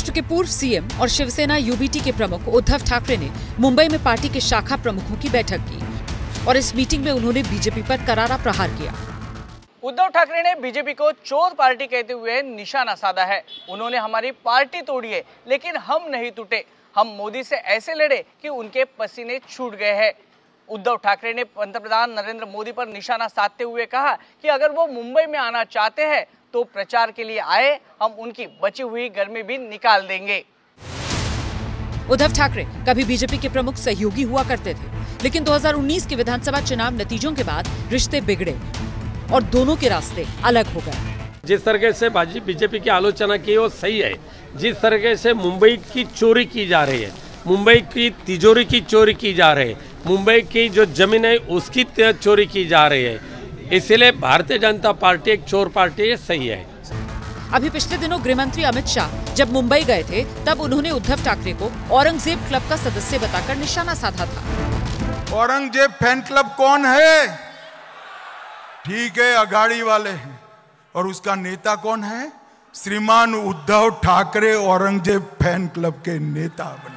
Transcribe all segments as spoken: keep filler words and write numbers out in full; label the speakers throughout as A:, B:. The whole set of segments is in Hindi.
A: महाराष्ट्र के पूर्व सीएम और शिवसेना यूबीटी के प्रमुख उद्धव ठाकरे ने मुंबई में पार्टी के शाखा प्रमुखों की बैठक की और इस मीटिंग में उन्होंने बीजेपी पर करारा प्रहार किया।
B: उद्धव ठाकरे ने बीजेपी को चोर पार्टी कहते हुए निशाना साधा है। उन्होंने हमारी पार्टी तोड़ी है, लेकिन हम नहीं टूटे। हम मोदी से ऐसे लड़े कि उनके पसीने छूट गए हैं। उद्धव ठाकरे ने पंतप्रधान नरेंद्र मोदी पर निशाना साधते हुए कहा कि अगर वो मुंबई में आना चाहते हैं तो प्रचार के लिए आए, हम उनकी बची हुई गर्मी भी निकाल देंगे।
A: उद्धव ठाकरे कभी बीजेपी के प्रमुख सहयोगी हुआ करते थे, लेकिन दो हज़ार उन्नीस के विधानसभा चुनाव नतीजों के बाद रिश्ते बिगड़े और दोनों के रास्ते अलग हो गए।
C: जिस तरीके से बीजेपी की आलोचना की वो सही है। जिस तरीके से मुंबई की चोरी की जा रही है, मुंबई की तिजोरी की चोरी की जा रही है, मुंबई की जो जमीन है उसकी चोरी की जा रही है, इसलिए भारतीय जनता पार्टी एक चोर पार्टी है, सही है।
A: अभी पिछले दिनों गृह मंत्री अमित शाह जब मुंबई गए थे, तब उन्होंने उद्धव ठाकरे को औरंगजेब क्लब का सदस्य बताकर निशाना साधा था।
D: औरंगजेब फैन क्लब कौन है? ठीक है, अघाड़ी वाले हैं। और उसका नेता कौन है? श्रीमान उद्धव ठाकरे औरंगजेब फैन क्लब के नेता बने।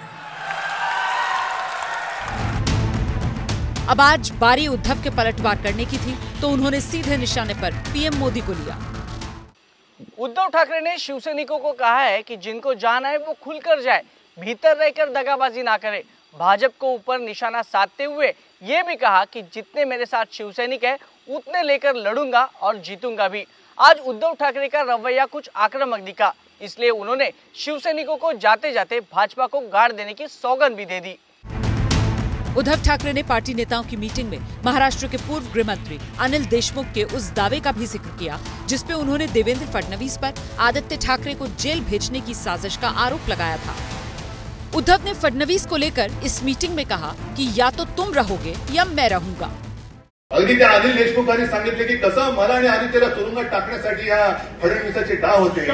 A: अब आज बारी उद्धव के पलटवार करने की थी, तो उन्होंने सीधे निशाने पर पीएम मोदी को लिया।
B: उद्धव ठाकरे ने शिवसैनिकों को कहा है कि जिनको जाना है वो खुलकर जाए, भीतर रहकर दगाबाजी ना करे। भाजपा को ऊपर निशाना साधते हुए ये भी कहा कि जितने मेरे साथ शिवसैनिक है उतने लेकर लड़ूंगा और जीतूंगा भी। आज उद्धव ठाकरे का रवैया कुछ आक्रामक दिखा, इसलिए उन्होंने शिवसैनिकों को जाते जाते भाजपा को गाड़ देने की सौगंध भी दे दी।
A: उद्धव ठाकरे ने पार्टी नेताओं की मीटिंग में महाराष्ट्र के पूर्व गृह मंत्री अनिल देशमुख के उस दावे का भी जिक्र किया जिसपे उन्होंने देवेंद्र फडणवीस पर आदित्य ठाकरे को जेल भेजने की साजिश का आरोप लगाया था। उद्धव ने फडणवीस को लेकर इस मीटिंग में कहा कि या तो तुम रहोगे या मैं रहूंगा।
E: अगदी त्या अनिल देशमुखांनी सांगितले की कसं मला आणि आदित्यला तुरुंगात टाकण्यासाठी या फडणवीसाचे डाव होते।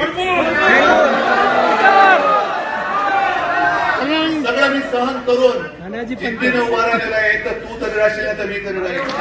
E: सगळं मी सहन करून जिद्दीने उभा राहिलेला आहे, तर तू तरी राहशील तर मी तरी राहील।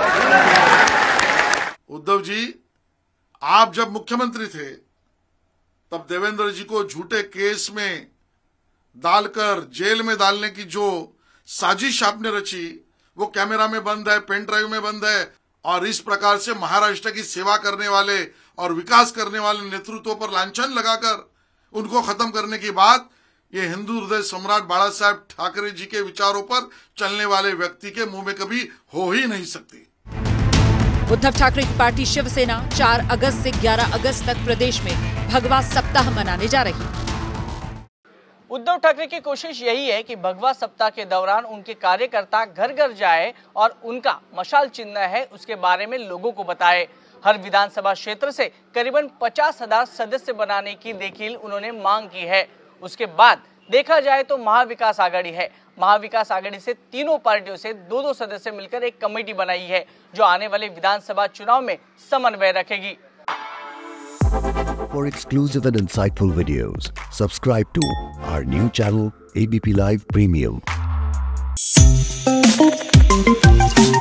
F: उद्धव जी, आप जब मुख्यमंत्री थे तब देवेंद्र जी को झूठे केस में डालकर जेल में डालने की जो साजिश आपने रची वो कैमरा में बंद है, पेन ड्राइव में बंद है। और इस प्रकार से महाराष्ट्र की सेवा करने वाले और विकास करने वाले नेतृत्व पर लांछन लगाकर उनको खत्म करने की बात ये हिंदू हृदय सम्राट बाला साहेब ठाकरे जी के विचारों पर चलने वाले व्यक्ति के मुंह में कभी हो ही नहीं सकती।
A: उद्धव ठाकरे की पार्टी शिवसेना चार अगस्त से ग्यारह अगस्त तक प्रदेश में भगवा सप्ताह मनाने जा रही।
B: उद्धव ठाकरे की कोशिश यही है कि भगवा सप्ताह के दौरान उनके कार्यकर्ता घर घर जाए और उनका मशाल चिन्ह है उसके बारे में लोगों को बताए। हर विधानसभा क्षेत्र से करीबन पचास हजार सदस्य बनाने की देखिल उन्होंने मांग की है। उसके बाद देखा जाए तो महाविकास आघाड़ी है। महाविकास आघाड़ी से तीनों पार्टियों से दो दो सदस्य मिलकर एक कमेटी बनाई है जो आने वाले विधानसभा चुनाव में समन्वय रखेगी।
G: For exclusive and insightful videos, subscribe to our new channel A B P Live Premium.